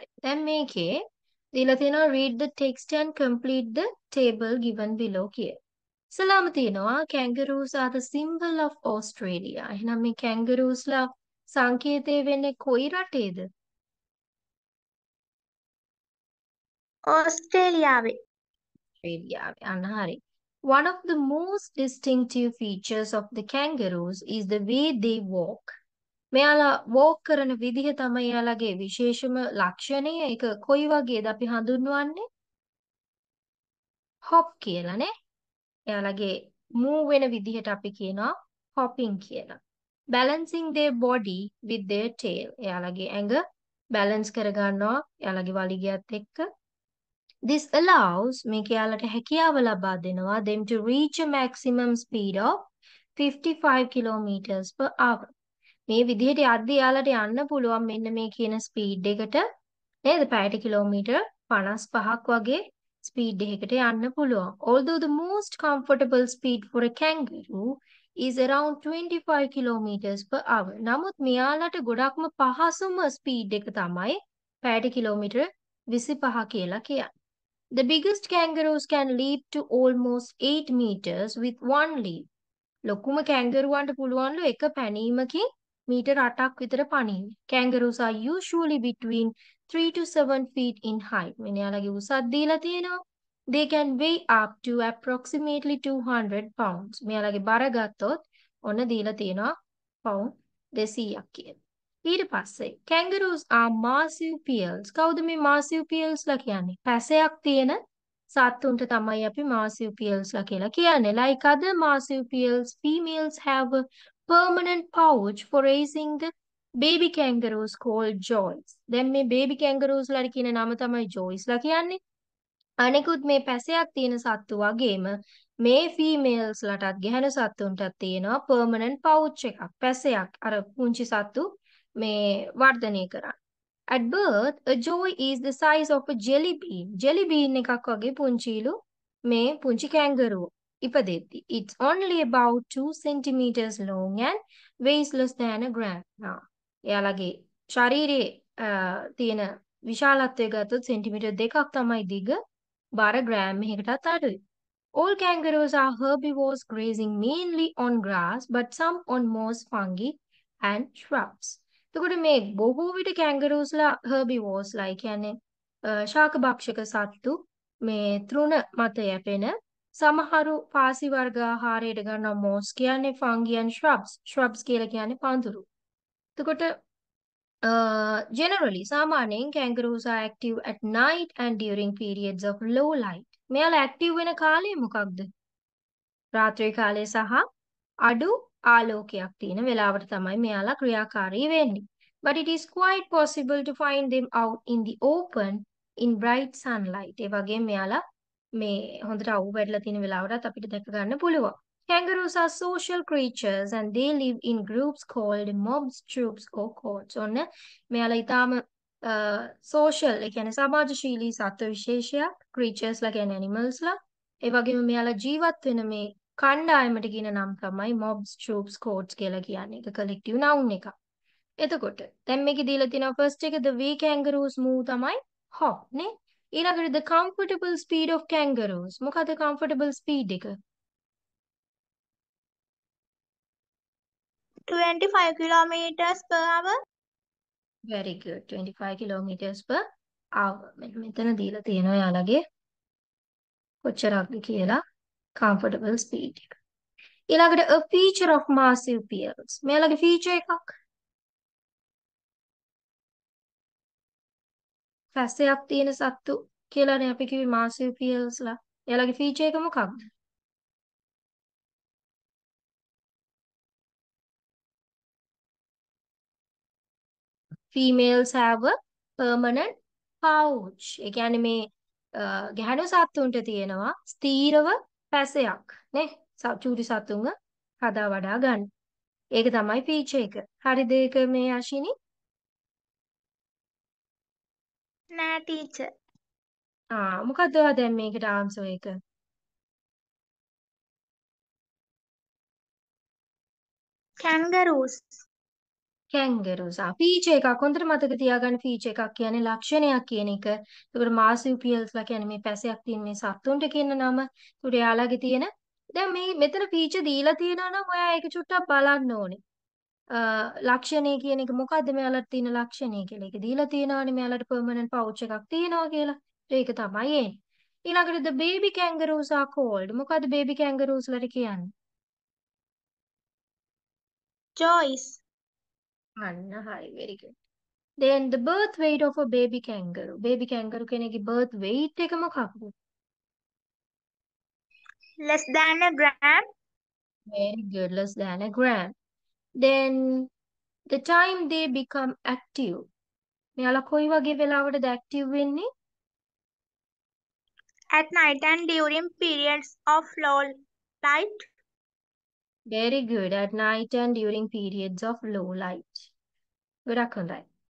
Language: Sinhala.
දැන් මේකේ දීලා තියෙනවා read the text and complete the table given below කියලා. ඉස්සලාම තියෙනවා kangaroos are the symbol of Australia. එහෙනම් මේ kangaroos ලා සංකේතය වෙන්නේ කොයි රටේද? ඕස්ට්‍රේලියාවේ. Australia. අන්න හරි. One of the most distinctive features of the kangaroos is the way they walk. මෙයාලා walk කරන විදිහ තමයි එයාලගේ විශේෂම ලක්ෂණය. ඒක කොයි වගේද අපි හඳුන්වන්නේ? hop කියලානේ. එයාලගේ move වෙන විදිහට අපි කියනවා hopping කියලා. Balancing their body with their tail. එයාලගේ ඇඟ balance කරගන්නවා එයාලගේ වලිගයත් එක්ක. This allows මේක එයාලට හැකියාව ලබා දෙනවා them to reach a maximum speed of 55 kilometers per hour. මේ විදිහට යද්දී යාලට යන්න පුළුවන් මෙන්න මේ කියන ස්පීඩ් එකට නේද? පැයට කිලෝමීටර් 55ක් වගේ ස්පීඩ් එකකට යන්න පුළුවන්. Although the most comfortable speed for a kangaroo is around 25 kilometers per hour. නමුත් මෙයාලට ගොඩක්ම පහසුම ස්පීඩ් එක තමයි පැයට කිලෝමීටර් 25 කියලා කියන්නේ. The biggest kangaroos can leap to almost 8 meters with one leap. ලොකුම කැංගරුවන්ට පුළුවන්ලු එක පැනීමකින් මීටර් 8ක් විතර පනින්න. Kangaroos are usually between 3 to 7 feet in height. මෙයාලගේ උසත් දීලා තියෙනවා. They can weigh up to approximately 200 pounds. මෙයාලගේ බර ගත්තොත් ඔන්න දීලා තියෙනවා pound 200ක් කියලා. ඊට පස්සේ kangaroos are marsupials. කවුද මේ marsupials ලා කියන්නේ? පැසයක් තියෙන සත්තුන්ට තමයි අපි marsupials ලා කියලා කියන්නේ. Like other marsupials, females have a permanent pouch for raising the baby kangaroos called joys. දැන් මේ baby kangaroos ලාට කියන නම තමයි joys ලා කියන්නේ. අනෙකුත් මේ පැසයක් තියෙන සත්තු වගේම මේ females ලටත් ගැහැණු සත්තුන්ටත් තියෙනවා permanent pouch එකක්. පැසයක් අර පුංචි සත්තු මේ වර්ධනය කරන්න. At birth, a joy is the size of a jelly bean. Jelly bean එකක් වගේ පුංචිලු මේ පුංචි kangaroo ඉපදෙද්දි. It's only about 2 centimeters long and weighs less than a gram. එයාලගේ ශරීරයේ තියෙන විශාලත්වය ගත්තොත් සෙන්ටිමීටර් 2ක් තමයි දිග. බර ග්‍රෑම් එකකටත් අඩුයි. All kangaroos are herbivores grazing mainly on grass, but some on moss, fungi and shrubs. එතකොට මේ බොහෝ විට කැංගරූස්ලා herbivores කියන්නේ ශාක භක්ෂක සත්තු මේ තෘණ මත යැපෙන සමහරු පාසි වර්ග ආහාරයට ගන්නවා moss කියන්නේ fungi and shrubs කියලා කියන්නේ පඳුරු. එතකොට generally සාමාන්‍යයෙන් kangaroos are active at night and during periods of low light. මෙයාලා active වෙන කාලය මොකක්ද? රාත්‍රී කාලය සහ අඩු ආලෝකයක් තියෙන වෙලාවට තමයි මෙයාලා ක්‍රියාකාරී වෙන්නේ. But it is quite possible to find them out in the open in bright sunlight. ඒ වගේම මෙයාලා මේ හොඳට අවු වැටලා තියෙන වෙලාවටත් අපිට දැක ගන්න පුළුවන්. Kangaroos are social creatures and they live in groups called mobs, troops or cohorts. ඔන්න මෙයාලා ඊටාම social ඒ කියන්නේ සමාජශීලී සත්ව විශේෂයක් creatures ලා කියන්නේ animals ලා. ඒ වගේම මෙයාලා ජීවත් වෙන මේ කණ්ඩායමට කියන නම් තමයි mobs, troops, cohorts කියලා කියන්නේ. ඒක collective noun එකක්. එතකොට දැන් මේකේ දීලා තියෙනවා first එක the way kangaroos move තමයි hop නේ. ඊළඟට the comfortable speed of kangaroos. මොකද comfortable speed එක? 25 kilometers per hour. Very good. 25 kilometers per hour. මෙතන දීලා තියෙනවා යාළගේ කොච්චරක්ද කියලා comfortable speed එක. ඊළඟට a feature of marsupials. මෙයාලගේ feature එකක්. පැසයක් තියෙන සත්තු කියලානේ අපි කිව්වේ marsupials ලා. එයාලගේ feature එක මොකක්ද? Females have a permanent pouch. ඒ කියන්නේ මේ ගැහැණු සත්තුන්ට තියෙනවා ස්ථීරව පැසයක් නේ. චූටි සතුන්ව හදා වඩා ගන්න. ඒක තමයි feature එක. හරිද ඒක මේ අශිනි? නෑ ටීචර්. මොකද්ද ඔයා දැන් මේකට ආන්සර් එක? kangaroos. කැංගරුස්. ෆීචර් එකක් හොඳට මතක තියාගන්න ෆීචර් එකක් කියන්නේ ලක්ෂණයක් කියන එක. ඒකට මාසියුපියල්ස්ලා කියන්නේ මේ පැසයක් තියෙන මේ සත්තුන්ට කියන නම. ඒකට එයාලගේ තියෙන දැන් මේ මෙතන ෆීචර් දීලා තියෙනවා නම් ඔයා ඒක චුට්ටක් බලන්න ඕනේ. ලක්ෂණය කියන එක මොකද්ද මෙයාලට තියෙන ලක්ෂණය කියලා. ඒක දීලා තියෙනවානේ මෙයාලට පර්මනන්ට් පවුච් එකක් තියෙනවා කියලා. ඒක තමයි එන්නේ. ඊළඟට the baby kangaroos are called. මොකද්ද baby kangaroos වලට කියන්නේ? Joyce. අන්න හරි very good. Then the birth weight of a baby kangaroo. Baby kangaroo කෙනෙක්ගේ birth weight එක මොකක්ද? Less than a gram. Very good, less than a gram. Then the time they become active. මෙයාලා කොයි වගේ වෙලාවටද active වෙන්නේ? At night and during periods of low light. Very good. At night and during periods of low light. ගොඩක් හොඳයි.